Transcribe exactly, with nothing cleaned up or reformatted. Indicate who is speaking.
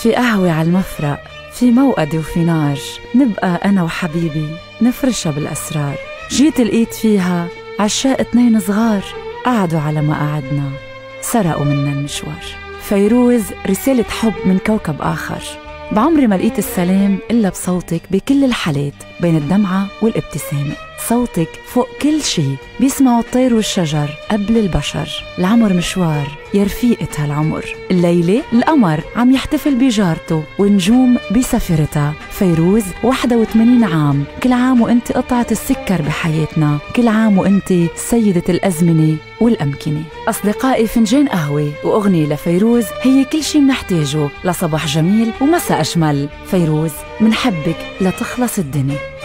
Speaker 1: في قهوة على المفرق، في موقد وفي نار، نبقى أنا وحبيبي نفرشها بالأسرار. جيت لقيت فيها عشاق اتنين صغار، قعدوا على ما قعدنا سرقوا منا المشوار. فيروز رسالة حب من كوكب آخر. بعمري ما لقيت السلام إلا بصوتك بكل الحالات، بين الدمعة والابتسامة. صوتك فوق كل شي، بيسمعوا الطير والشجر قبل البشر. العمر مشوار يا رفيقة هالعمر، الليلة القمر عم يحتفل بجارته والنجوم بسفرتها. فيروز واحد وثمانين عام، كل عام وانت قطعة السكر بحياتنا، كل عام وانت سيدة الأزمنة والأمكنة. أصدقائي، فنجان قهوة وأغنية لفيروز هي كل شي منحتاجه لصباح جميل ومساء أجمل. فيروز منحبك لتخلص الدنيا.